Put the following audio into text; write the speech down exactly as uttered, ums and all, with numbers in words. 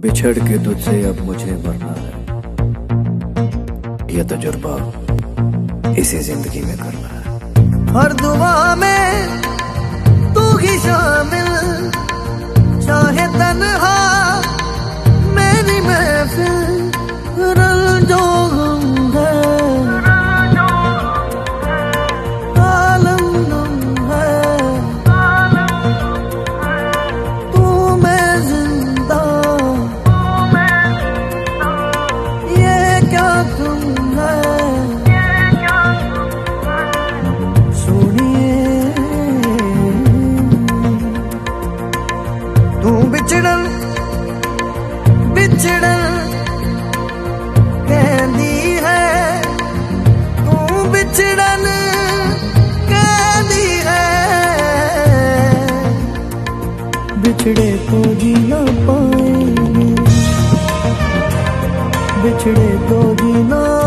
बिछड़ के तुझसे अब मुझे मरना है, यह तजुर्बा इसी जिंदगी में करना है। हर दुआ में तू ही शामिल, चाहे तन्हा मेरी महफिल, रंजो गम है आलम गम है, तू मैं जिंदा ये क्या तुम है। सुनिए तू बिछड़न बिछड़न कहती है, तू बिछड़न कहती है, बिछड़े तो जी ना पाएंगे, बिछड़े तो जी ना